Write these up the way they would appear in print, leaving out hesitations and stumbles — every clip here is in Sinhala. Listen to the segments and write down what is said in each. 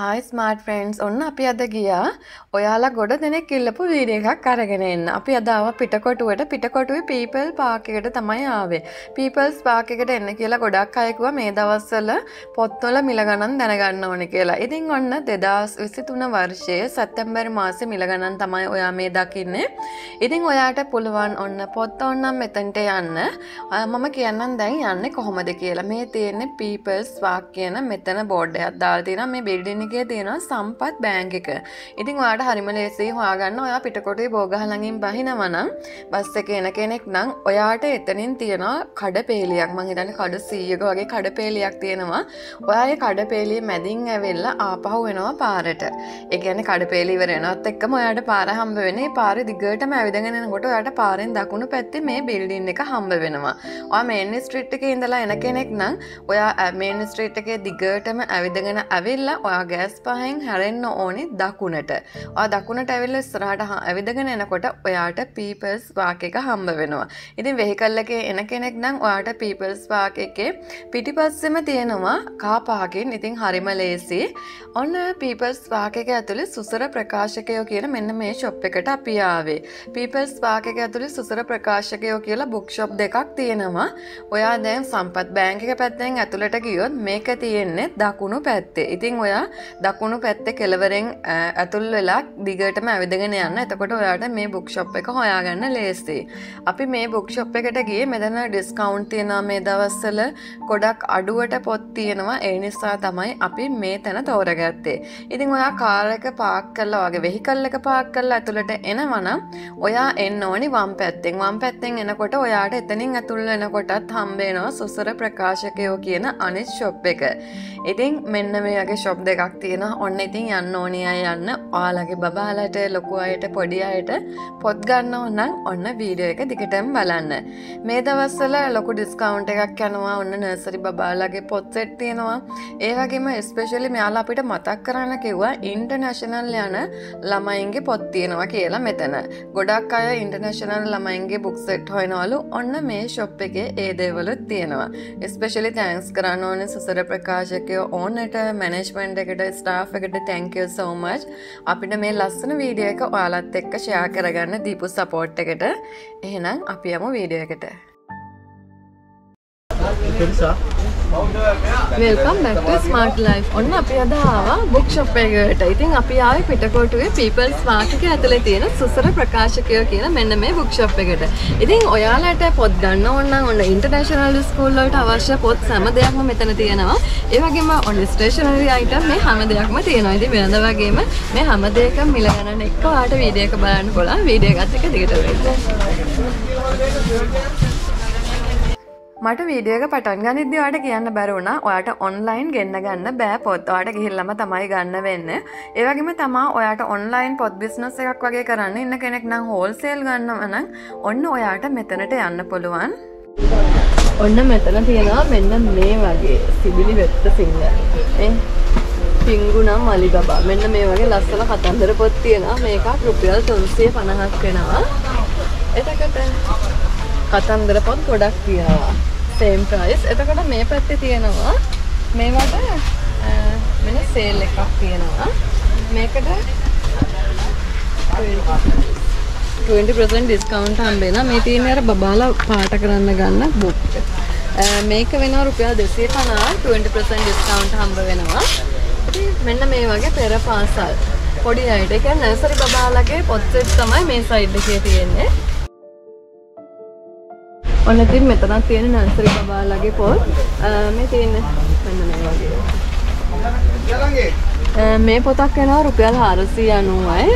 Hi smart friends ඔන්න අපි අද ගියා ඔයාලා ගොඩ දෙනෙක් ඉල්ලපු වීඩියෝ එකක් අරගෙන එන්න. අපි අද ආවා පිටකොටුවේ People Park එකට තමයි ආවේ. People's Park එකට එන්න කියලා ගොඩක් අය කිව්වා මේ දවස්වල පොත්වල මිල ගණන් දැනගන්න ඕනේ කියලා. ඉතින් ඔන්න 2023 වර්ෂයේ සැප්තැම්බර් මාසේ මිල ගණන් තමයි ඔයා මේ දකින්නේ. ඉතින් ඔයාට පුළුවන් ඔන්න පොත් ඕනනම් මෙතනට යන්න. මම කියන්නම් දැන් යන්නේ කොහොමද කියලා. මේ තියෙන්නේ People's Park කියන මෙතන බෝඩ් එකක් දාලා තියෙනවා. මේ බිල්ඩින් එකේ තියෙනවා සම්පත් බැංක් එක. ඉතින් ඔයාට හරිම ලේසියි හොයාගන්න. ඔයා පිටකොටුවේ බෝගහ ළඟින් බහිනවා නම් බස් එකේ එන කෙනෙක් නම් ඔයාට එතනින් තියෙනවා කඩපේලියක්. මං හිතන්නේ කඩ 100ක වගේ කඩපේලියක් තියෙනවා. ඔයා ඒ කඩපේලිය මැදින් ඇවිල්ලා ආපහු එනවා පාරට. ඒ කියන්නේ කඩපේලිය ඉවර වෙනවත් එක්කම ඔයාට පාර හම්බ වෙන්නේ. පාරේ දිගටම ඇවිදගෙන එනකොට ඔයාට පාරෙන් දකුණු පැත්තේ මේ බිල්ඩින් එක හම්බ වෙනවා. ඔයා මේන් ස්ට්‍රීට් එකේ ඉඳලා එන කෙනෙක් නම් ඔයා මේන් ස්ට්‍රීට් එකේ දිගටම ඇවිදගෙන ඇවිල්ලා ඔයා ගෑස් පහෙන් හැරෙන්න ඕනේ දකුණට. ඔයා දකුණට ඇවිල්ලා ඉස්සරහට ඇවිදගෙන එනකොට ඔයාට People's Park එක හම්බ වෙනවා. ඉතින් වෙහිකල් එකේ එන කෙනෙක් නම් ඔයාට People's Park එකේ පිටිපස්සෙම තියෙනවා කාර් පාකින්. ඉතින් හරිම ලේසි. ඔන්න People's Park එක ඇතුලේ සුසර ප්‍රකාශකයෝ කියන මෙන්න මේ ෂොප් එකට අපි ආවේ. People's Park එක ඇතුලේ සුසර ප්‍රකාශකයෝ කියලා බුක් ෂොප් දෙකක් තියෙනවා. ඔයා දැන් සම්පත් බැංක් එක පැත්තෙන් ඇතුළට ගියොත් මේක තියෙන්නේ දකුණු පැත්තේ. ඉතින් ඔයා දකුණු පැත්තේ කෙළවරෙන් ඇතුල් වෙලා දිගටම ඇවිදගෙන යන්න. එතකොට ඔයාට මේ බුක් ෂොප් එක හොයාගන්න ලේසියි. අපි මේ බුක් ෂොප් එකට ගියේ මෙතන ඩිස්කවුන්ට් තියෙනවා මේ දවස්වල. ගොඩක් අඩුවට පොත් තියෙනවා. ඒ නිසා තමයි අපි මේ තැන තෝරගත්තේ. ඉතින් ඔයා කාර් එක පාක් කරලා වගේ වෙහිකල් එක පාක් කරලා ඇතුළට එනවා නම් ඔයා එන්න ඕනි වම් පැත්තෙන්. වම් පැත්තෙන් එනකොට ඔයාට එතනින් ඇතුල් වෙනකොටත් හම්බ වෙනවා සුසර ප්‍රකාශකයෝ කියන අනිත් ෂොප් එක. ඉතින් මෙන්න මේ වගේ ෂොප් දෙකක් තියෙනවා. ඔන්න ඉතින් යන්න ඕනේ අය යන්න. ඔයාලගේ බබාලට ලොකු අයට පොඩි අයට පොත් ගන්න ඕන නම් ඔන්න වීඩියෝ එක දිගටම බලන්න. මේ දවස්වල ලොකු ඩිස්කවුන්ට් එකක් යනවා. ඔන්න නර්සරි බබාලගේ පොත් සෙට් තියෙනවා. ඒ වගේම ස්පෙෂලි මෙයාලා අපිට මතක් කරන්න කිව්වා ඉන්ටර්නැෂනල් යන ළමයින්ගේ පොත් තියෙනවා කියලා මෙතන. ගොඩක් අය ඉන්ටර්නැෂනල් ළමයින්ගේ බුක් සෙට් හොයනවලු. ඔන්න මේ ෂොප් එකේ ඒ දේවලුත් තියෙනවා. ස්පෙෂලි තෑන්ක්ස් කරන්න ඕනේ සුසර ප්‍රකාශකයෝ ඕනට මැනේජ්මන්ට් එකට ස්ටාෆ් එකට thank you so much. අපිට මේ ලස්සන වීඩියෝ එක ඔයාලත් එක්ක ෂෙයා කරගන්න දීපු සපෝට් එකට. එහෙනම් අපි යමු වීඩියෝ එකට. Welcome back to Smart Life. ඔන්න අපි අද ආවා බුක් ෂොප් එකකට. ඉතින් අපි ආවේ පිටකොටුවේ People's Park එක ඇතුලේ තියෙන සුසර ප්‍රකාශකයෝ කියන මෙන්න මේ බුක් ෂොප් එකට. ඉතින් ඔයාලට පොත් ගන්න ඕන නම් ඔන්න ඉන්ටර්නැෂනල් ස්කූල් වලට අවශ්‍ය පොත් හැම දෙයක්ම මෙතන තියෙනවා. ඒ වගේම ඔන්න ස්ටේෂනරි අයිටම් මේ හැම දෙයක්ම තියෙනවා. ඉතින් වෙනද වගේම මේ හැම දෙයකම මිල ගණන එක්ක ඔයාලට වීඩියෝ එක බලන්න පුළුවන්. වීඩියෝ එකත් එක්ක දිගට වෙන්න. මට වීඩියෝ එක පටන් ගනිද්දී ඔයාලට කියන්න බැරි වුණා ඔයාලට ඔන්ලයින් ගෙන්න ගන්න බෑ පොත්. ඔයාලට ගිහිල්ලාම තමයි ගන්න වෙන්නේ. ඒ වගේම තමයි ඔයාලට ඔන්ලයින් පොත් බිස්නස් එකක් වගේ කරන්න ඉන්න කෙනෙක් නම් හෝල්සේල් ගන්නව නම් ඔන්න ඔයාලට මෙතනට යන්න පුළුවන්. ඔන්න මෙතන තියෙනවා මෙන්න මේ වගේ සිබිලි වෙත්ත සිංහ. පිංගුනම් අලිබබා. මෙන්න මේ වගේ ලස්සන කතන්දර පොත් තියෙනවා. මේකක් රුපියල් 350ක් වෙනවා. එතකොට කතන්දර පොත් ගොඩක් තියෙනවා. same price. එතකොට මේ පැත්තේ තියෙනවා මේවට මෙන්න සේල් එකක් තියෙනවා. මේකට 20% discount හම්බ වෙනවා. මේ තියෙන අර බබාලා පාට කරන්න ගන්න book. මේක වෙනවා රුපියල් 250 20% discount හම්බ වෙනවා. ඉතින් මෙන්න මේ වගේ පෙර පාසල් පොඩි අයට. ඒ කියන්නේ නර්සරි බබාලාගේ පොත් සෙට් තමයි මේ සයිඩ් එකේ තියෙන්නේ. ඔන්න ඉතින් මෙතනක් තියෙන නර්සරි බබාලාගේ පොත් මේ තියෙන්නේ මෙන්න මේ වගේ. මේ පොතක් වෙනවා රුපියල් 490යි.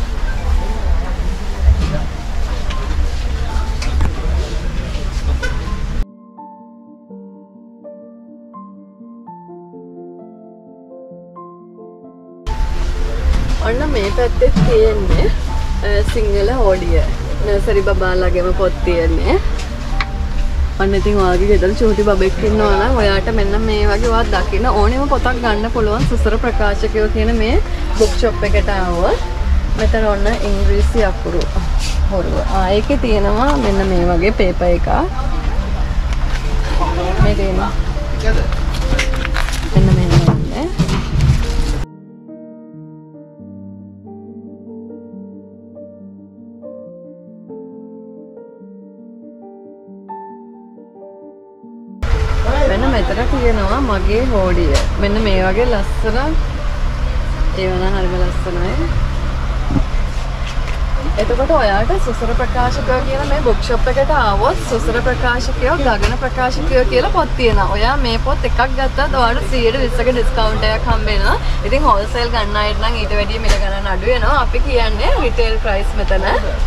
ඔන්න මේ පැත්තේ තියෙන්නේ සිංහල ඕඩිය. නර්සරි බබාලාගේම පොත් තියෙන්නේ. ඔන්න ඉතින් ඔයාගේ ගෙදර චූටි බබෙක් ඉන්නවා නම් ඔයාට මෙන්න මේ වගේ ඔයා දකින්න ඕනෙම පොතක් ගන්න පුළුවන් සුසර ප්‍රකාශකයෝ කියන මේ බුක් ෂොප් එකට ආවොත්. මෙතන ඔන්න ඉංග්‍රීසි අකුරු හොරුව. ඒකේ තියෙනවා මෙන්න මේ වගේ පේපර් එකක්. මේ තියෙනවා. මෙන්න මේ වගේ. මෙතන තියෙනවා මගේ හෝඩිය. මෙන්න මේ වගේ ලස්සන ඒ වුණා හරිම ලස්සනයි. එතකොට ඔයාලට සුසර ප්‍රකාශකයෝ කියන මේ බුක් ෂොප් එකට ආවොත් සුසර ප්‍රකාශකයෝ ගගන ප්‍රකාශකයෝ කියලා පොත් තියෙනවා. ඔයා මේ පොත් එකක් ගත්තත් ඔයාලට 120ක ඩිස්කවුන්ට් එකක් හම්බ වෙනවා. ඉතින් හෝල්සේල් ගන්න අයට නම් ඊට වැඩිය මිල ගණන් අඩු වෙනවා. අපි කියන්නේ රිටේල් ප්‍රයිස් මෙතන.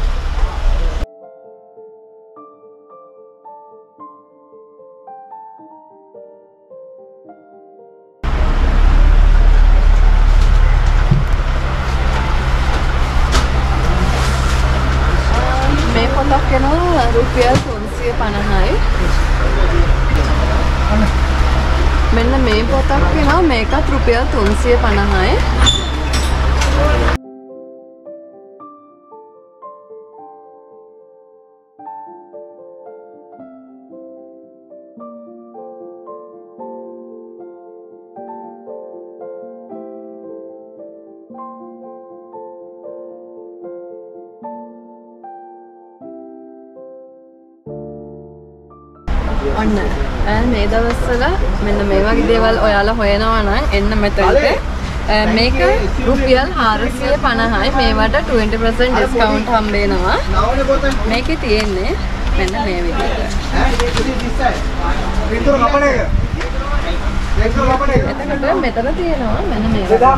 රුපියල් 350යි. මෙන්න මේ පොතක් වෙනවා මේකත් රුපියල් 350යි. ඔන්න මේ දවස්වල මෙන්න මේ වගේ දේවල් ඔයාලා හොයනවා නම් එන්න මෙතනට. මේක රුපියල් 450යි. මේවට 20% ඩිස්කවුන්ට් හම්බ වෙනවා. මේකේ තියෙන්නේ මෙන්න මේ විදිහට. එතකොට මෙතන තියෙනවා මෙන්න මේ වගේ.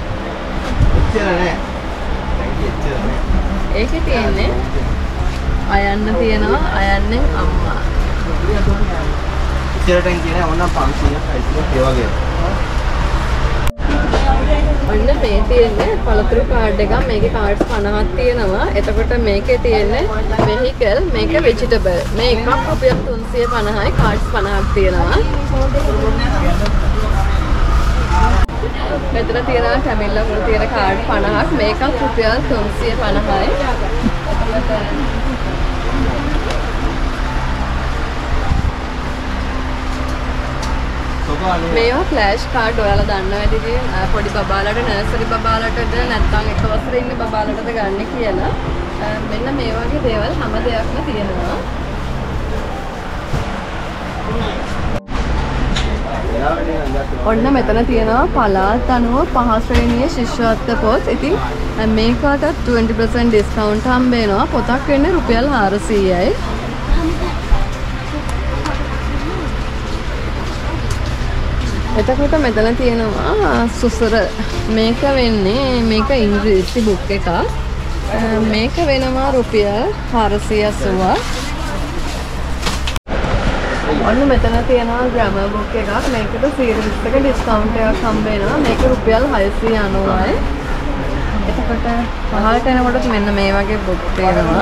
ඒකේ තියෙන්නේ අයන්න තියෙනවා අයන්නෙන් අම්මා. ඉතිරටෙන් කියන්නේ ඕනම් 500ක් ඒ වගේ. ඔන්න මේ තියෙන්නේ පළතුරු කාඩ් එකක්. මේකේ කාඩ්ස් 50ක් තියෙනවා. එතකොට මේකේ තියෙන්නේ vehicle, මේක vegetable. මේ එකක් රුපියල් 350යි. කාඩ්ස් 50ක් තියෙනවා. මෙතන තියෙනවා කැමිල්ලා වල තියෙන කාඩ් 50ක්. මේකත් රුපියල් 350යි. මේවා ෆ්ලෑෂ් කාඩ් ඔයාලා දන්නවා ඇතිදී පොඩි බබාලට නර්සරි බබාලටද නැත්නම් එක වසරේ ඉන්න බබාලටද ගන්න කියලා. මෙන්න මේ වගේ දේවල් හැම දෙයක්ම තියෙනවා. ඔන්න මෙතන තියෙනවා පළාත් අනුව 5 ශ්‍රේණියේ ශිෂ්‍යත්ව පොත්. ඉතින් මේකටත් 20% ඩිස්කවුන්ට් හම්බ වෙනවා. පොතක් වෙන්නේ රුපියල් 400යි. එතකොට මෙතන තියෙනවා සුසර. මේක වෙන්නේ මේක ඉංග්‍රීසි බුක් එකක්. මේක වෙනවා රුපියල් 480ක්. ඔන්න මෙතන තියෙනවා ග්‍රැමර් බුක් එකක්. මේකට 120ක ඩිස්කවුන්ට් එකක් හම්බ වෙනවා. මේක රුපියල් 690යි. එතකොට පහළට එනකොට මෙන්න මේ වගේ බුක් තියෙනවා.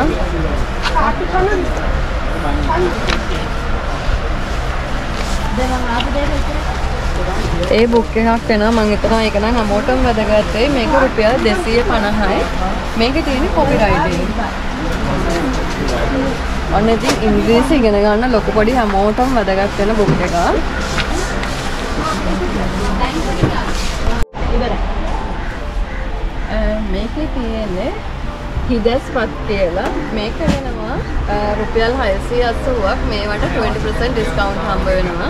ඒ බුක් එකක් වෙනවා. මම හිතනවා ඒක නම් හැමෝටම වැදගත් වෙයි. මේක රුපියල් 250යි. මේකේ තියෙන කොපිරයිටින්. ඔන්න ඉතින් ඉංග්‍රීසි ඉගෙන ගන්න ලොකු පොඩි හැමෝටම වැදගත් වෙන බුක් එකක්. මේකේ තියෙන්නේ හිදස්පත් කියලා. මේක වෙනවා රුපියල් 680ක්. මේවට 20% ඩිස්කවුන්ට් හම්බ වෙනවා.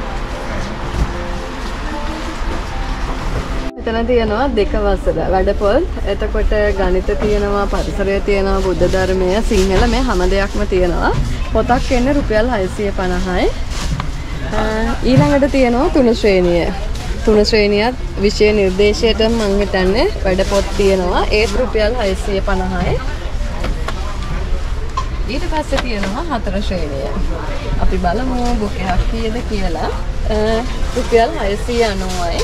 මෙතන තියෙනවා 2 වසර වැඩපොත්. එතකොට ගණිත තියෙනවා, පරිසරය තියෙනවා, බුද්ධ ධර්මය, සිංහල මේ හැම දෙයක්ම තියෙනවා. පොතක් එන්නේ රුපියල් 650යි. ඊළඟට තියෙනවා 3 ශ්‍රේණිය. 3 ශ්‍රේණියත් විෂය නිර්දේශයට මම හිතන්නේ වැඩපොත් තියෙනවා. ඒත් රුපියල් 650යි. ඊට පස්සේ තියෙනවා 4 ශ්‍රේණිය. අපි බලමු බුක් එකක් කීයද කියලා. රුපියල් 690යි.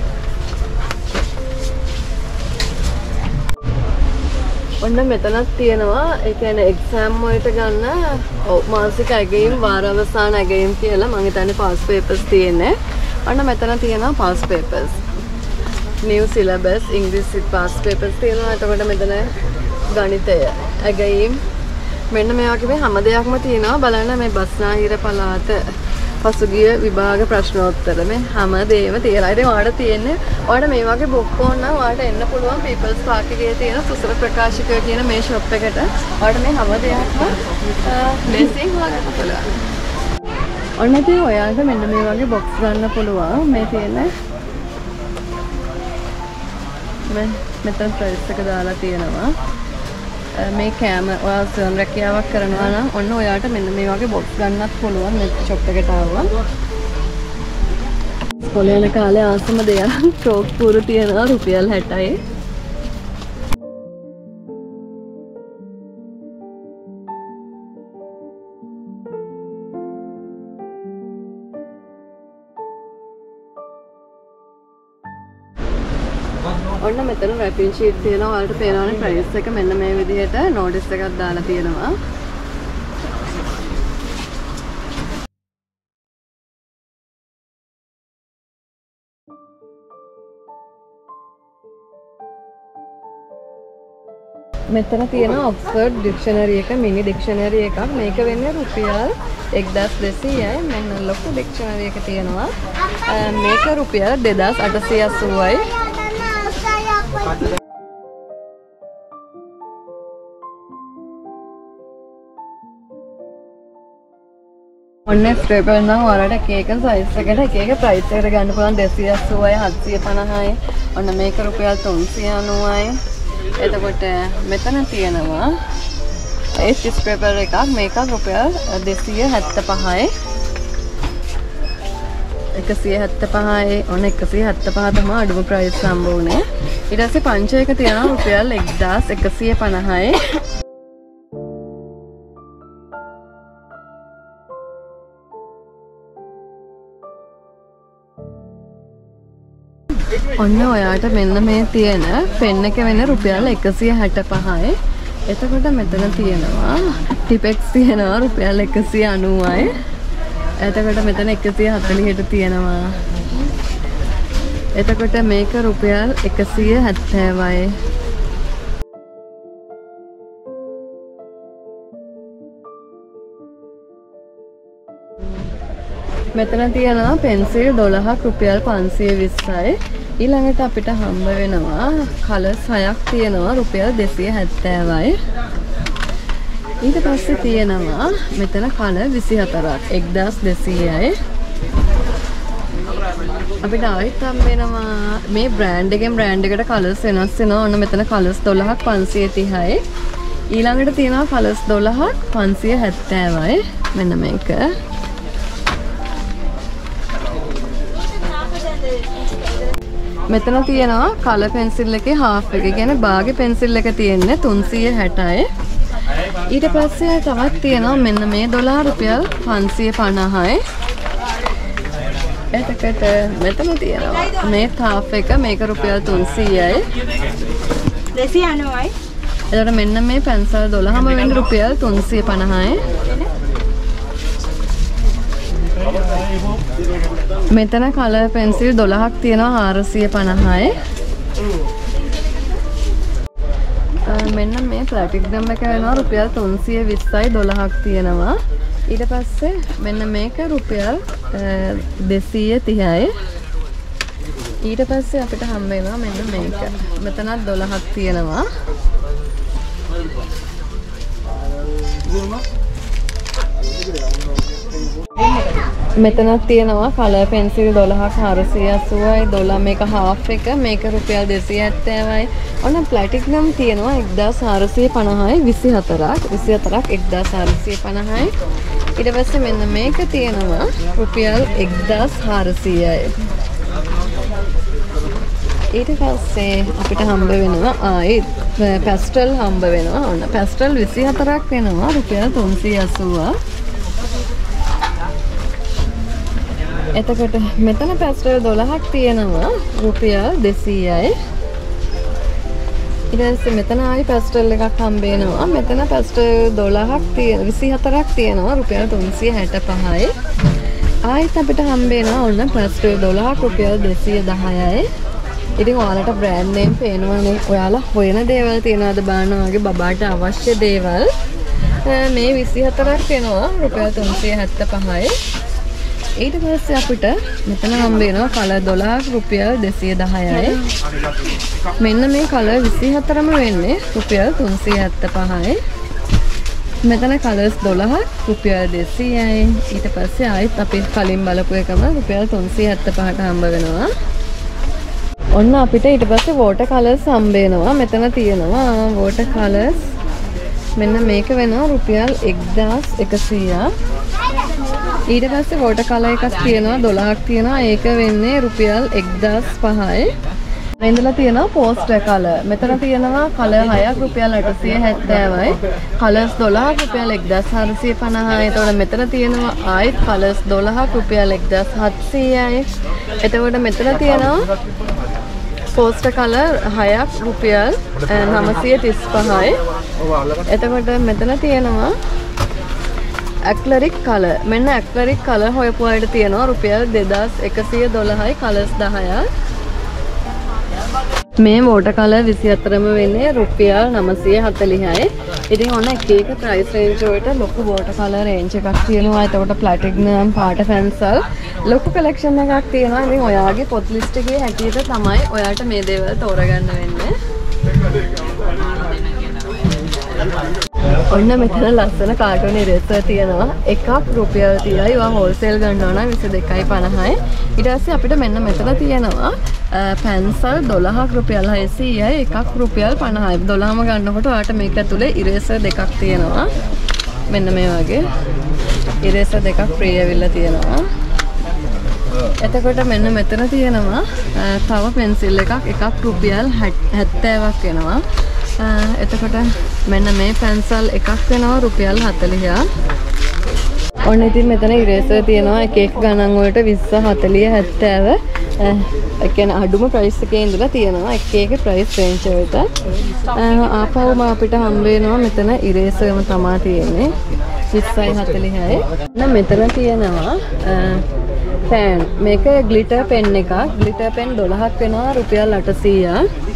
ඔන්න මෙතනක් තියෙනවා. ඒ කියන්නේ එක්සෑම් වලට ගන්න මාසික ඇගයීම්, වාර අවසාන ඇගයීම් කියලා මම හිතන්නේ පාස් පේපර්ස් තියෙන්නේ. ඔන්න මෙතන තියෙනවා පාස් පේපර්ස්. නිව් සිලබස් ඉංග්‍රීසි පාස් පේපර්ස් තියෙනවා. එතකොට මෙතන ගණිතය, ඇගයීම් මෙන්න මේ වගේ හැම දෙයක්ම තියෙනවා. බලන්න මේ බස්නාහිර පළාත පසුගිය විභාග ප්‍රශ්නෝත්තර මේ හැම දෙයක්ම තියලා. ඉතින් ඔයාලට තියෙන්නේ ඔයාලට මේ වගේ බුක් ඕන නම් ඔයාලට එන්න පුළුවන් පීපල්ස් පාක් එකේ තියෙන සුසර ප්‍රකාශකයෝ කියන මේ ෂොප් එකට. ඔයාලට මේ හැම දෙයක්ම ලේසියෙන් හොයාගන්න පුළුවන්. ඔන්න ඉතින් ඔයාලට මෙන්න මේ වගේ බොක්ස් ගන්න පුළුවන්. මේ තියෙන්නේ මෙතන ප්‍රයිස් එක දාලා තියෙනවා. මේ කෑම ඔයාලා ස්වයං රැකියාවක් කරනවා නම් ඔන්න ඔයාලට මෙන්න මේ වගේ බොක්ස් ගන්නත් පුළුවන්. මේ ෂොප් එකට ආවම. ඉස්කෝලේ යන කාලේ ආසම දෙයක් ෆ්‍රොක් පුරු තියෙනවා රුපියල් 60යි. ඔන්න මෙතන රැපින් ෂීට් තියෙනවා. ඔයාලට පේනවනේ ප්‍රයිස් එක මෙන්න මේ විදිහට නෝටිස් එකක් දාලා තියෙනවා. මෙතන තියෙන ඔක්ස්ෆර්ඩ් ඩික්ෂනරි එක මිනි ඩික්ෂනරි එකක්. මේක වෙන්නේ රුපියල් 1200යි. මෙන්න ලොකු ඩික්ෂනරි එක තියෙනවා. මේක රුපියල් 2880යි. ඔන්න ස්ටේපල් නම් ඔයාලට එක එක සයිස් එකට එක එක ප්‍රයිස් එකට ගන්න පුළුවන්. 280යි 750යි. ඔන්න මේක රුපියල් 390යි. එතකොට මෙතන තියෙනවා ඒ ස්ටේපල් එකක්. මේක රුපියල් 275යි. 175යි. ඔන්න 175 තමයි අඩුම ප්‍රයිස් හම්බ වුනේ. ඊට පස්සේ පංච එක තියෙනවා රුපියල් 1150යි. ඔන්න ඔයාට මෙන්න මේ තියෙන පෙන් එක වෙන රුපියල් 165යි. එතකොට මෙතන තියෙනවා ටිපෙක්ස් තියෙනවා රුපියල් 190යි. එතකොට මෙතන 140ට තියෙනවා. එතකොට මේක රුපියල් 170යි. මෙතන තියෙනවා පෙන්සිල් 12ක් රුපියල් 520යි. ඊළඟට අපිට හම්බ වෙනවා කලර්ස් 6ක් තියෙනවා රුපියල් 270යි. ඊට පස්සේ තියෙනවා මෙතන කලර් 24ක් 1200යි. අපිට ආයෙත් හම්බ වෙනවා මේ බ්‍රෑන්ඩ් එකෙන් බ්‍රෑන්ඩ් එකට කලර්ස් වෙනස් වෙනවා. ඔන්න මෙතන කලර්ස් 12ක් 530යි. ඊළඟට තියෙනවා කලර්ස් 12ක් 570යි. මෙන්න මේක. මෙතන තියෙනවා කලර් පෙන්සිල් එකේ half එක. කියන්නේ බාගේ පෙන්සිල් එක තියෙන්නේ 360යි. ඊට පස්සේ තවත් තියෙනවා මෙන්න මේ $1 රුපියල් 550යි. එතකොට මෙතන තියෙනවා මේ half එක මේක රුපියල් 300යි. 290යි. එතකොට මෙන්න මේ පැන්සල් 12ම වෙන්නේ රුපියල් 350යි. මෙතන කලර් පෙන්සිල් 12ක් තියෙනවා 450යි. මෙන්න මේ ප්ලැටිනම් එක වෙනවා රුපියල් 320යි 12ක් තියෙනවා. ඊට පස්සේ මෙන්න මේක රුපියල් 230යි. ඊට පස්සේ අපිට හම්බ වෙනවා මෙන්න මේක. මෙතනත් 12ක් තියෙනවා. මෙතනක් තියෙනවා කලර් පෙන්සිල් 12ක් 480යි. 12 මේක half එක මේක රුපියල් 270යි. ඔන්න ප්ලැටිනම් තියෙනවා 1450යි 24ක් 1450යි. ඊට පස්සේ මෙන්න මේක තියෙනවා රුපියල් 1400යි. ඊට පස්සේ අපිට හම්බ වෙනවා ආයෙත් පැස්ටල් හම්බ වෙනවා. ඔන්න පැස්ටල් 24ක් වෙනවා රුපියල් 380. එතකොට මෙතන පැස්ටල් 12ක් තියෙනවා රුපියල් 200යි. ඊට පස්සේ මෙතන ආයි පැස්ටල් එකක් හම්බ වෙනවා. මෙතන පැස්ටල් 12ක් 24ක් තියෙනවා රුපියල් 365යි. ආයිත් අපිට හම්බ වෙනවා ඔන්න පැස්ටල් 12ක් රුපියල් 210යි. ඉතින් ඔයාලට බ්‍රෑන්ඩ් නේම් පේනවනේ. ඔයාලා හොයන දේවල් තියනවාද බලන්න. වගේ බබාට අවශ්‍ය දේවල් මේ 24ක් වෙනවා රුපියල් 375යි. ඊට පස්සේ අපිට මෙතන හම්බ වෙනවා කලර් 12ක් රුපියල් 210යි. මෙන්න මේ කලර් 24ම වෙන්නේ රුපියල් 375යි. මෙතන කලර්ස් 12 රුපියල් 200යි. ඊට පස්සේ ආයෙත් අපි කලින් බලපු එකම රුපියල් 375ට හම්බ වෙනවා. ඔන්න අපිට ඊට පස්සේ වෝටර් කලර්ස් හම්බ වෙනවා. මෙතන තියෙනවා වෝටර් කලර්ස්. මෙන්න මේක වෙනවා රුපියල් 1100ක්. ඊට පස්සේ වෝටර් කලර් එකක් තියෙනවා 12ක් තියෙනවා. ඒක වෙන්නේ රුපියල් 1005යි. ඉඳලා තියෙනවා පෝස්ටර් කලර්. මෙතන තියෙනවා කලර් 6ක් රුපියල් 870යි. කලර්ස් 12ක් රුපියල් 1450යි. එතකොට මෙතන තියෙනවා ආයෙත් කලර්ස් 12ක් රුපියල් 1700යි. එතකොට මෙතන තියෙනවා පෝස්ටර් කලර් 6ක් රුපියල් 935යි. එතකොට මෙතන තියෙනවා ඇක්ලරික් කලර්. මෙන්න ඇක්ලරික් කලර් හොයපු අයට තියෙනවා රුපියල් 2112යි කලර්ස් 10ක්. මේ වෝටර් කලර් 24ම වෙන්නේ රුපියල් 940යි. ඉතින් ඔන්න එක එක ප්‍රයිස් රේන්ජ් වලට ලොකු වෝටර් කලර් රේන්ජ් එකක් තියෙනවා. එතකොට ප්ලැටිනම් පාට පැන්සල් ලොකු කලෙක්ෂන් එකක් තියෙනවා. ඉතින් ඔයාගේ පොත් ලිස්ට් එකේ හැටියට තමයි ඔයාට මේ දේවල් තෝරගන්න වෙන්නේ. ඔන්න මෙතන ලස්සන කාටුන් ඉරේසර් තියෙනවා. එකක් රුපියල් 30යි. ඒවා හෝල්සේල් ගන්නවා නම් 22.50යි. ඊට පස්සේ අපිට මෙන්න මෙතන තියෙනවා පැන්සල් 12ක් රුපියල් 600යි. එකක් රුපියල් 50යි. 12ම ගන්නකොට ඔයාලට මේක ඇතුලේ ඉරේසර් දෙකක් තියෙනවා. මෙන්න මේ වගේ ඉරේසර් දෙකක් ෆ්‍රී ඇවිල්ලා තියෙනවා. එතකොට මෙන්න මෙතන තියෙනවා තව පෙන්සිල් එකක් රුපියල් 70ක් වෙනවා. එතකොට මෙන්න මේ පැන්සල් එකක් වෙනවා රුපියල් 40ක්. ඔන්න ඉතින් මෙතන ඉරේසර් තියෙනවා එක එක ගණන් වලට 20 40 70. ඒ කියන්නේ අඩුම ප්‍රයිස් එකේ ඉඳලා තියෙනවා එක එක ප්‍රයිස් රේන්ජ් වලට. ආපහුම අපිට හම්බ වෙනවා මෙතන ඉරේසර්ම තමයි තියෙන්නේ 20යි 40යි. නම් මෙතන තියෙනවා පෑන්. මේක ග්ලිටර් පෙන් එකක්. ග්ලිටර් පෙන් 12ක් වෙනවා රුපියල් 800ක්.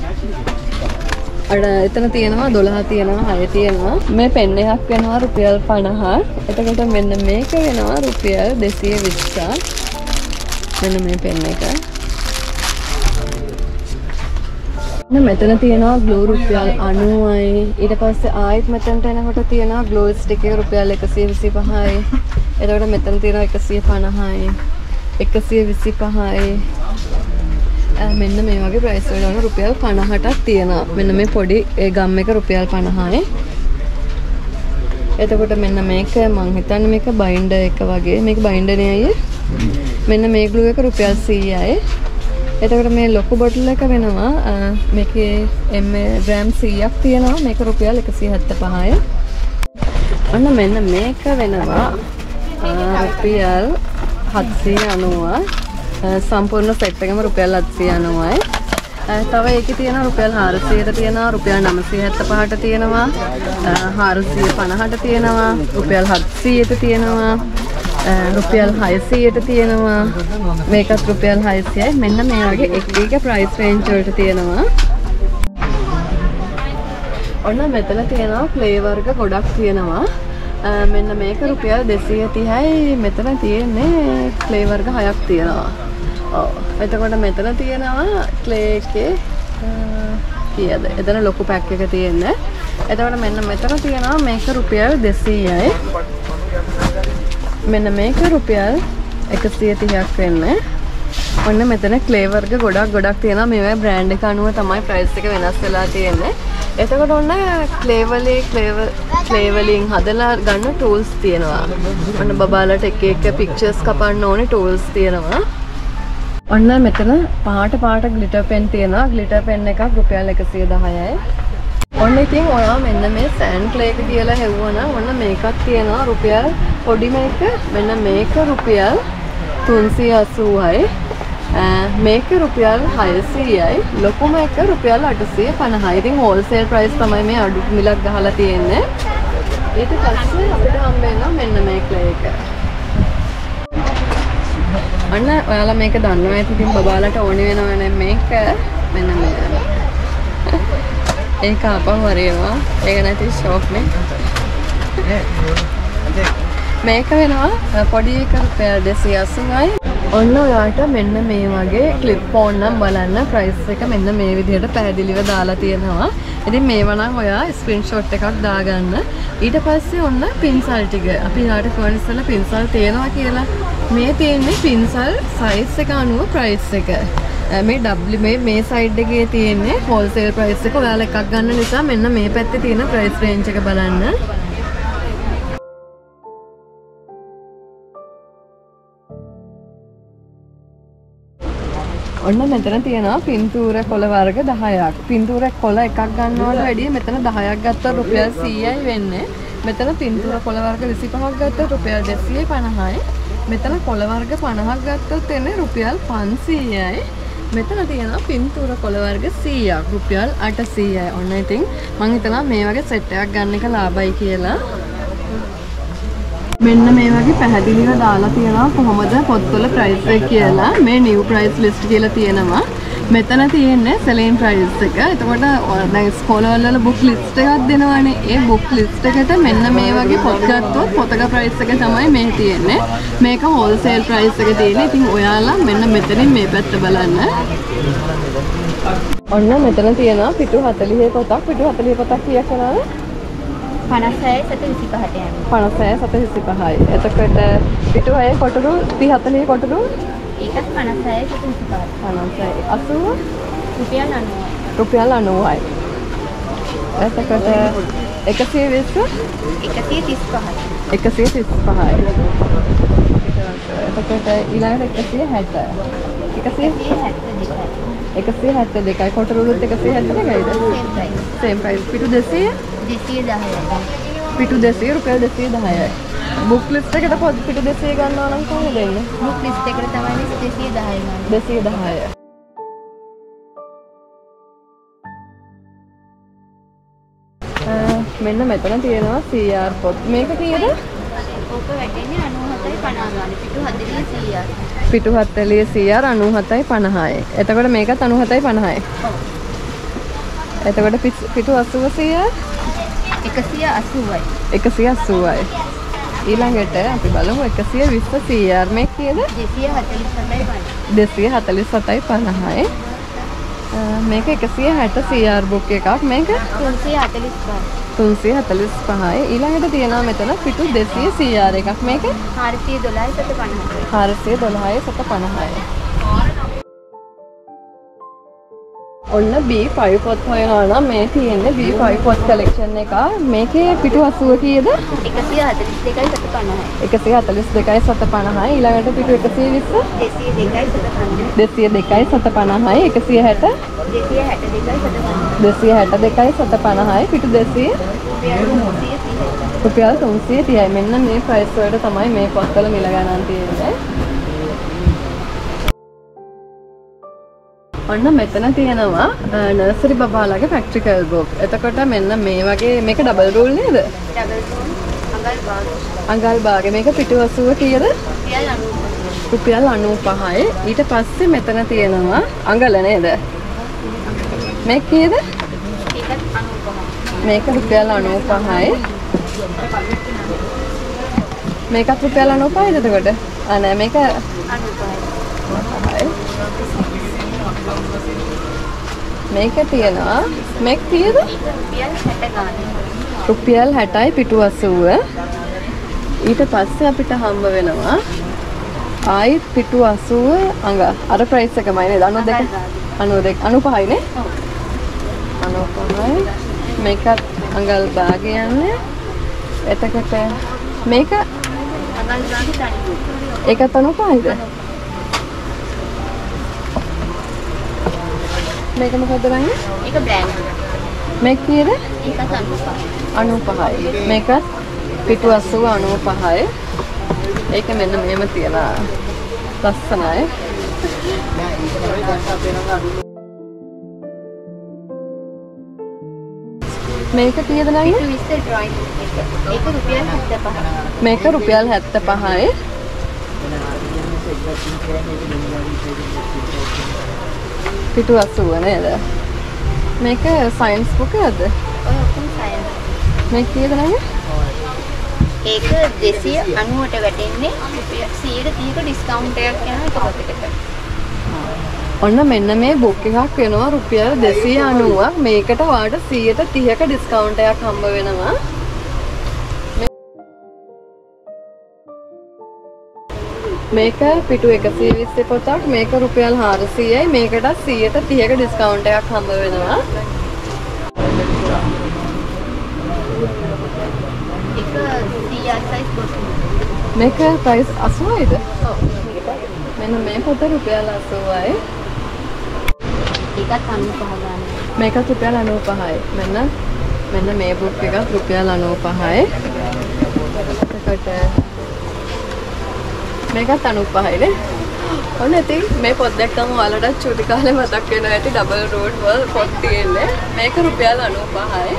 එතන තියෙනවා 12 තියෙනවා 6 තියෙනවා. මේ පෙන් එකක් වෙනවා රුපියල් 50ක්. එතකොට මෙන්න මේක වෙනවා රුපියල් 220ක්. මෙන්න මේ පෙන් එක. මෙතන තියෙනවා ග්ලෝ රුපියල් 90යි. ඊට පස්සේ ආයෙත් මෙතනට එනකොට තියෙනවා ග්ලෝ ස්ටික් එක රුපියල් 125යි. එතකොට මෙතන තියෙනවා 150යි. 125යි. මෙන්න මේ වගේ ප්‍රයිස් වල වල රුපියල් 50ටක් තියෙනවා. මෙන්න මේ පොඩි ගම් එක රුපියල් 50යි. එතකොට මෙන්න මේක මං හිතන්නේ මේක බයින්ඩර් එක වගේ. මේක බයින්ඩර් නේ අයියේ. මෙන්න මේ ග්ලූ එක රුපියල් 100යි. එතකොට මේ ලොකු බොටල් එක වෙනවා මේකේ ග්‍රෑම් 100ක් තියෙනවා. මේක රුපියල් 175යි. අන්න මෙන්න මේක වෙනවා රුපියල් 790. සම්පූර්ණ සෙට් එකම රුපියල් 790යි. තව ඒකේ තියෙනවා රුපියල් 400ට තියෙනවා, රුපියල් 975ට තියෙනවා, 450ට තියෙනවා, රුපියල් 700ට තියෙනවා, රුපියල් 600ට තියෙනවා. මේකත් රුපියල් 600යි. මෙන්න මේ වගේ එක එක ප්‍රයිස් රේන්ජ් වලට තියෙනවා. ඔන්න මෙතන තියෙනවා ක්ලේ වර්ග ගොඩක් තියෙනවා. මෙන්න මේක රුපියල් 230යි. මෙතන තියෙන්නේ ක්ලේ වර්ග 6ක් තියෙනවා. එතකොට මෙතන තියෙනවා ක්ලේ එකේ කීයද? එතන ලොකු පැක් එක තියෙන්නේ. එතකොට මෙන්න මෙතන තියෙනවා මේක රුපියල් 200යි. මෙන්න මේක රුපියල් 130ක් වෙන්නේ. ඔන්න මෙතන ක්ලේ වර්ග ගොඩක් තියෙනවා. මේවා බ්‍රෑන්ඩ් එක අනුව තමයි ප්‍රයිස් එක වෙනස් වෙලා තියෙන්නේ. එතකොට ඔන්න ක්ලේ වලින් හදලා ගන්න ටූල්ස් තියෙනවා. ඔන්න බබාලට එක එක පික්චර්ස් කපන්න ඕනේ ටූල්ස් තියෙනවා. ඔන්න මෙතන පාට ග්ලිටර් පෙන් තියෙනවා. ග්ලිටර් පෙන් එකක් රුපියල් 110යි. ඔන්න ඉතින් ඔයා මෙන්න මේ සෑන්ඩ් ක්ලේ එක කියලා හෙව්වනම් ඔන්න මේකක් තියෙනවා රුපියල් පොඩි මේක. මෙන්න මේක රුපියල් 380යි. මේක රුපියල් 600යි. ලොකු මේක රුපියල් 850යි. ඉතින් හෝල්සේල් ප්‍රයිස් තමයි මේ අඩු මිලක් ගහලා තියෙන්නේ. ඊට පස්සේ අපිට හම්බ වෙනවා මෙන්න මේ ක්ලේ එක. අන්න ඔයාලා මේක දන්නවා ඇති. ඉතින් බබාලට ඕනේ වෙනවනේ මේක. මෙන්න මේ. ඒක අපව වරේවා. ඒක නැති ෂොක් නේ. මේක වෙනවා පොඩි එක රුපියල් 280යි. ඔන්න ඔයාට මෙන්න මේ වගේ ක්ලිප් ඕන් නම් බලන්න ප්‍රයිස් එක මෙන්න මේ විදිහට පැහැදිලිව දාලා තියෙනවා. ඉතින් මේවා නම් ඔයා ස්ක්‍රීන්ෂොට් එකක් දාගන්න. ඊට පස්සේ ඔන්න පින්සල් ටික. අපි ඊට ෆෝන් ඉස්සෙල්ලා පින්සල් තේනවා කියලා. මේ තියෙන්නේ පින්සල් සයිස් එක අනුව ප්‍රයිස් එක. මේ සයිඩ් එකේ තියෙන්නේ හෝල්සේල් ප්‍රයිස් එක. ඔයාලා එකක් ගන්න නිසා මෙන්න මේ පැත්තේ තියෙන ප්‍රයිස් රේන්ජ් එක බලන්න. ඔන්න මෙතන තියෙනවා පින්තූර කොළ වර්ග 10ක්. පින්තූර කොළ එකක් ගන්නවට වැඩිය මෙතන 10ක් ගත්තොත් රුපියල් 100යි වෙන්නේ. මෙතන පින්තූර කොළ වර්ග 25ක් ගත්තොත් රුපියල් 250යි. මෙතන කොළ වර්ග 50ක් ගත්තොත් එන්නේ රුපියල් 500යි. මෙතන තියෙනවා පින්තූර කොළ වර්ග 100ක් රුපියල් 800යි. ඔන්න ඉතින් මම හිතනවා මේ වගේ සෙට් එකක් ගන්න එක ලාභයි කියලා. මෙන්න මේ වගේ පැහැදිලිව දාලා තියෙනවා කොහොමද පොත්වල ප්‍රයිස් එක කියලා. මේ නිව් ප්‍රයිස් ලිස්ට් කියලා තියෙනවා. මෙතන තියෙන්නේ සෙලින් ප්‍රයිස් එක. එතකොට දැන් ස්කෝලවල වල බුක් ලිස්ට් එකක් දෙනවානේ. ඒ බුක් ලිස්ට් එකට මෙන්න මේ වගේ පොත් ගත්තොත් පොතක ප්‍රයිස් එක තමයි මේ තියෙන්නේ. මේක හෝල්සේල් ප්‍රයිස් එක තියෙන්නේ. ඉතින් ඔයාලා මෙන්න මෙතනින් මේ පැත්ත බලන්න. ඔන්න මෙතන තියෙනවා පිටු 40 පොතක්. පිටු 40 පොතක් කීයක් වෙනවද? 56 725ට යනවා. 56 725යි. එතකොට පිටු 6 කොටරු 30 40 කොටරු ඒකත් 56 725. 56 80 රුපියල් 90යි. රුපියල් 90යි. එතකොට 120 135යි. 135යි. එතකොට ඊළඟට 160 172යි. කොටරුත් 172යිද? Same price. පිටු 200 210යි. පිටු 200 රුපියල් 210යි. බුක් ලිස්ට් එකට පොත් පිටු 200 ගන්නවා නම් කොහොමද දෙන්නේ? බුක් ලිස්ට් එකට තමයි 210යි ගන්න. 210යි. මෙන්න මෙතන තියෙනවා CR පොත්. මේක කීයද? ඕක වැටෙන්නේ 97යි 50 ගානේ. පිටු 40 100යි. පිටු 40 CR 97යි 50යි. එතකොට මේකත් 97යි 50යි. ඔව්. එතකොට පිටු 80 CR 180යි. 180යි. ඊළඟට අපි බලමු 120 CR මේ කීයද? 247යි 50. 247යි 50යි. මේක 160 CR බුක් එකක්. මේක 345යි. 345යි. ඊළඟට තියෙනවා මෙතන පිටු 200 CR එකක්. මේක 412යි 750යි. 412යි 750යි. ඔන්න B5 පොත් හොයනවා නම් මේ තියෙන්නේ B5 පොත් කලෙක්ෂන් එක. මේකේ පිටු 80 කීයද? 142යි 750යි. 142යි 750යි. ඊළඟට පිටු 120 202යි 750යි. 202යි 750 262යි 750යි. 262යි 750යි. පිටු 200 රුපියල් 330යි. මෙන්න මේ ප්‍රයිස් වලට තමයි මේ පොත්වල මිල ගණන් තියෙන්නේ. ඔන්න මෙතන තියෙනවා නර්සරි බබාලාගේ ප්‍රැක්ටිකල් බුක්. එතකොට මෙන්න මේ වගේ මේක ඩබල් රූල් නේද? ඩබල් රූල් අඟල් භාග. අඟල් භාගේ මේක පිටු 80 කීයද? රුපියල් 95. රුපියල් 95යි. ඊට පස්සේ මෙතන තියෙනවා අඟල නේද? මේක කීයද? ඒකත් 95. මේක රුපියල් 95යි. මේකත් රුපියල් 95යිද එතකොට? නෑ මේක 95යි. මේක තියෙනවා මේක කීයද? රුපියල් 60 ගානේ. රුපියල් 60යි පිටු 80. ඊට පස්සේ අපිට හම්බ වෙනවා ආයිත් පිටු 80 අඟ. අර ප්‍රයිස් එකමයි නේද? 92 95යි නේ? ඔව්. 95යි. මේකත් අඟල් භාගය යන්නේ. එතකොට මේක අඟල් භාගේ තනි. ඒකත් 95යිද? මේක මොකද රංගි? ඒක බ්‍රෑන්ඩ්. මේක කීයද? ඒකත් 95. 95යි. මේකත් පිටු 80 95යි. ඒක මෙන්න මෙහෙම තියලා ලස්සනයි. මේක කීයද නංගි? පිටු 20 ඩ්‍රොයිං එක. ඒක රුපියල් 75. මේක රුපියල් 75යි. පිටු 80 නේද? මේක සයන්ස් බුක් එකද? ඔය ඔක්කොම සයන්ස්. මේක කීයද නංගි? ඒක 290ට වැටෙන්නේ 130ක ඩිස්කවුන්ට් එකක් යනවා එක පොතකට. ඔන්න මෙන්න මේ බුක් එකක් වෙනවා රුපියල් 290ක්. මේකට වාට 130ක ඩිස්කවුන්ට් එකක් හම්බ වෙනවා. මේක පිටු 120 පොතක්. මේක රුපියල් 400යි. මේකට 130ක ඩිස්කවුන්ට් එකක් හම්බ වෙනවා. එක 100 සයිස් පොත. මේක ප්‍රයිස් 80යිද? ඔව්. මෙන්න මේ පොත රුපියල් 80යි. ඒකත් 95 ගන්න. මේකත් රුපියල් 95යි. මෙන්න මේ බුක් එකත් රුපියල් 95යි. එතකොට මේකත් 95යි නේ. ඔන්න ඉතින් මේ පොත් දැක්කම ඔයාලට චූටි කාලේ මතක් වෙනවා ඇති ඩබල් රෝඩ් වල පොත් තියෙන්නේ. මේක රුපියල් 95යි.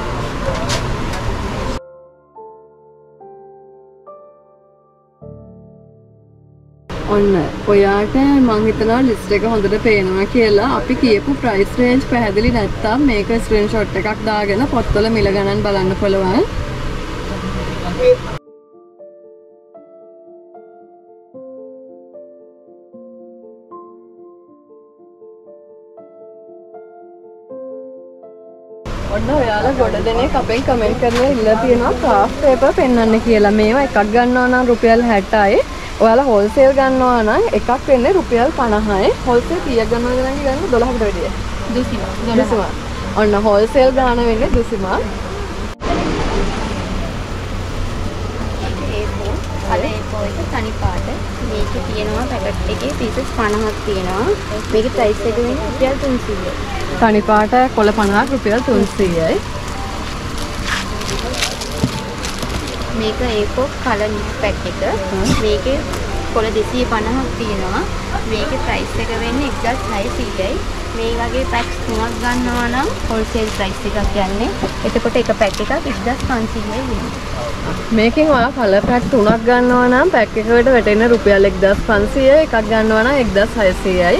ඔන්න ඔයාට මං හිතනවා ලිස්ට් එක හොඳට පේනවා කියලා. අපි කියපු ප්‍රයිස් රේන්ජ් පැහැදිලි නැත්තම් මේක ස්ක්‍රීන්ෂොට් එකක් දාගෙන පොත්වල මිල ගණන් බලන්න පුළුවන්. ඔන්න ඔයාලා ගොඩ දෙනෙක් අපෙන් කමෙන්ට් කරලා ඉල්ලලා තියෙනවා ක්‍රාෆ්ට් පේපර් පෙන්වන්න කියලා. මේවා එකක් ගන්නවා නම් රුපියල් 60යි. ඔයාලා හෝල්සේල් ගන්නවා නම් එකක් වෙන්නේ රුපියල් 50යි. හෝල්සේල් කීයක් ගන්නවද නම් ගන්න 12කට වැඩිය. 12. ඔන්න හෝල්සේල් ගාන වෙන්නේ 12. අද ඒ පොයික තනි පාට. මේකේ තියෙනවා පැකට් එකේ පීසස් 50ක් තියෙනවා. මේකේ ප්‍රයිස් එක වෙන්නේ රුපියල් 300යි. තනි පාට කොළ 50ක් රුපියල් 300යි. මේක A4 කලර් මික්ස් පැක් එක. මේකේ කොළ 250ක් තියෙනවා. මේකේ ප්‍රයිස් එක වෙන්නේ 1600යි. මේ වගේ පැක්ස් 3ක් ගන්නවා නම් හෝල්සේල් ප්‍රයිස් එකක් යන්නේ. එතකොට එක පැක් එකක් 1500යි වෙන්නේ. මේකෙන් ඔයා කලර් පැක් 3ක් ගන්නවා නම් පැක් එකකට වැටෙන්නේ රුපියල් 1500යි. එකක් ගන්නවා නම් 1600යි.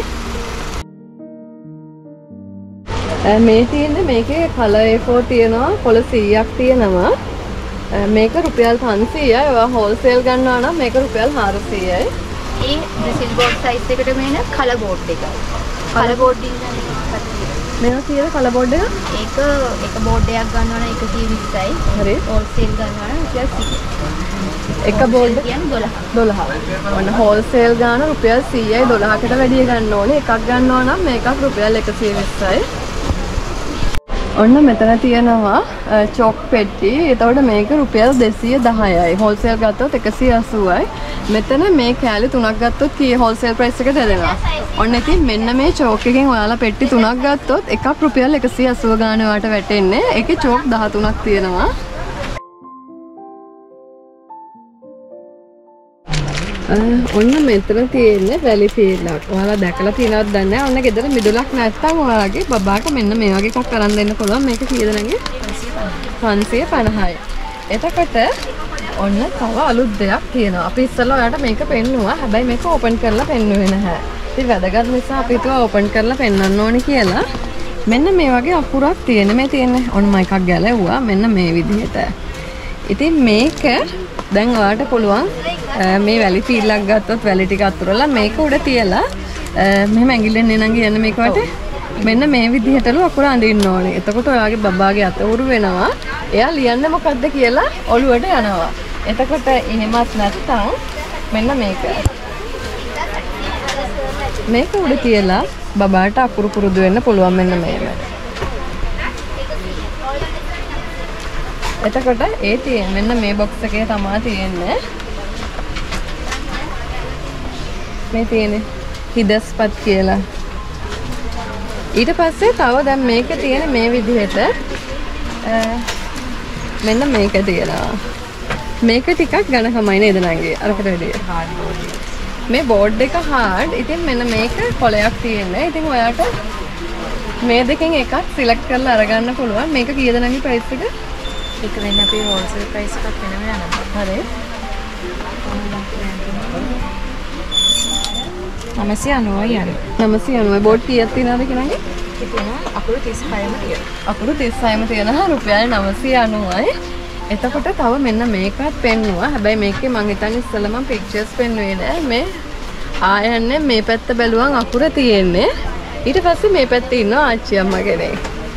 මේ තියෙන්නේ මේකේ කලර් A4 තියෙනවා කොළ 100ක් තියෙනවා. මේක රුපියල් 500යි. ඔයා හෝල්සේල් ගන්නවා නම් මේක රුපියල් 400යි. ඒ බ්‍රෙසිල් බෝඩ් සයිස් එකට වෙන කලර් බෝඩ් එක. කලර් බෝඩ් ඩිසයින් මේවා තියෙන කලර් බෝඩ් එක ඒක එක බෝඩ් එකක් ගන්නවා නම් 120යි. හරි. හෝල්සේල් ගන්නවා නම් රුපියල් 100යි. එක බෝඩ් කියන්නේ 12. ඔන්න හෝල්සේල් ගාන රුපියල් 100යි 12කට වැඩිය ගන්න ඕනේ. එකක් ගන්නවා නම් මේකක් රුපියල් 120යි. ඔන්න මෙතන තියෙනවා චොක් පෙට්ටි. එතකොට මේක රුපියල් 210යි. හෝල්සේල් ගත්තොත් 180යි. මෙතන මේ කෑලි 3ක් ගත්තොත් කී හෝල්සේල් ප්‍රයිස් එකට දෙනවා. ඔන්න ඉතින් මෙන්න මේ චෝක් එකෙන් ඔයාලා පෙට්ටි 3ක් ගත්තොත් එකක් රුපියල් 180 ගානේ ඔයාලට වැටෙන්නේ. ඒකේ චෝක් 13ක් තියෙනවා. ඔන්න මෙතන තියෙන්නේ වැලි ෆීල්ඩක්. ඔයාලා දැකලා තියෙනවද දන්නේ නැහැ. ඔන්න ගෙදර මිදුලක් නැත්තම් ඔයාලගේ බබාට මෙන්න මේ වගේ එකක් අරන් දෙන්න පුළුවන්. මේක කීයද නැගේ? 550යි. එතකොට ඔන්න තව අලුත් දෙයක් තියෙනවා. අපි ඉස්සෙල්ලා ඔයාලට මේක පෙන්නුවා. හැබැයි මේක ඕපන් කරලා පෙන්නුවේ නැහැ. ඉතින් වැදගත් නිසා අපි හිතුවා ඕපන් කරලා පෙන්වන්න ඕනේ කියලා. මෙන්න මේ වගේ අකුරක් තියෙන මේ තියෙන්නේ. ඔන්න මම එකක් ගැලෙව්වා. මෙන්න මේ විදිහට. ඉතින් මේක දැන් ඔයාලට පුළුවන් මේ වැලි ෆීල්ඩක් ගත්තොත් වැලි ටික අතුරලා මේක උඩ තියලා මෙහෙම ඇඟිල්ලෙන් එනංග යන මේක වට මෙන්න මේ විදිහටලු අකුර අඳින්න ඕනේ. එතකොට ඔයාගේ බබාගේ අත උරු වෙනවා. එයා ලියන්නේ මොකද්ද කියලා ඔළුවට යනවා. එතකොට එහෙමත් නැත්නම් මෙන්න මේක උඩ තියලා බබාට අකුරු පුරුදු වෙන්න පුළුවන් මෙන්න මේව. එතකොට ඒ තියෙන්නේ මෙන්න මේ බොක්ස් එකේ තමයි තියෙන්නේ. මේ තියෙන්නේ හිදස්පත් කියලා. ඊට පස්සේ තව දැන් මේකේ තියෙන මේ විදිහට මෙන්න මේක තියෙනවා. මේක ටිකක් ඝනකමයි නේද නංගි? අරකට වැඩිය. මේ බෝඩ් එක හાર્ඩ්. ඉතින් මෙන්න මේක කොලයක් තියෙන්නේ. ඉතින් ඔයාට මේ දෙකෙන් එකක් සිලෙක්ට් කරලා අරගන්න පුළුවන්. මේක කීයද නංගි ප්‍රයිස් එක? ඒක වෙන්නේ අපි හෝල්සේල් ප්‍රයිස් එකක් වෙනම යනවා. හරි. 990යි යන්නේ. 990 බෝඩ් කීයක් තියෙනවද කියනගේ? ඒක තියෙනවා අකුරු 35ම තියෙනවා. අකුරු 36ම තියෙනවා රුපියල් 990යි. එතකොට තව මෙන්න මේකත් පෙන්නුවා. හැබැයි මේකේ මං හිතන්නේ ඉස්සෙල්ලා මම පික්චර්ස් පෙන්නුවේ නෑ. මේ ආයන්නේ මේ පැත්ත බැලුවන් අකුර තියෙන්නේ. ඊට පස්සේ මේ පැත්තේ ඉන්නවා ආච්චි අම්මා කෙනෙක්.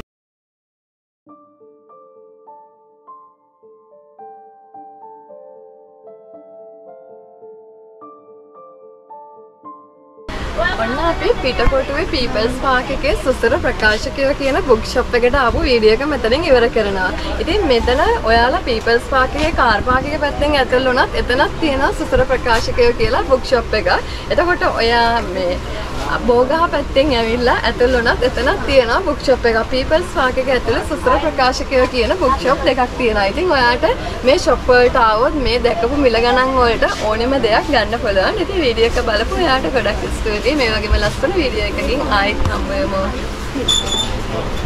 ඔන්න අපි පිටකොටුවේ පීපල්ස් පාක් එකේ සුසර ප්‍රකාශකයෝ කියන බුක් ෂොප් එකට ආපු වීඩියෝ එක මෙතනින් ඉවර කරනවා. ඉතින් මෙතන ඔයාලා පීපල්ස් පාක් එකේ කාර් පාක් එක පැත්තෙන් ඇතුල් වුණත් එතනක් තියෙනවා සුසර ප්‍රකාශකයෝ කියලා බුක් ෂොප් එක. එතකොට ඔයා මේ බෝගහ පැත්තෙන් ඇවිල්ලා ඇතුල් වුණත් එතනක් තියෙනවා බුක් ෂොප් එක. පීපල්ස් පාක් එක ඇතුලේ සුසර ප්‍රකාශකයෝ කියන බුක් ෂොප් දෙකක් තියෙනවා. ඉතින් ඔයාට මේ ෂොප් වලට ආවොත් මේ දැකපු මිල ගණන් වලට ඕනෙම දෙයක් ගන්න පුළුවන්. ඉතින් වීඩියෝ එක බලපුවා ඔයාට ගොඩක් ස්තුතියි. මේ වගේම ලස්සන වීඩියෝ එකකින් ආයෙත් හම්බ වෙමු.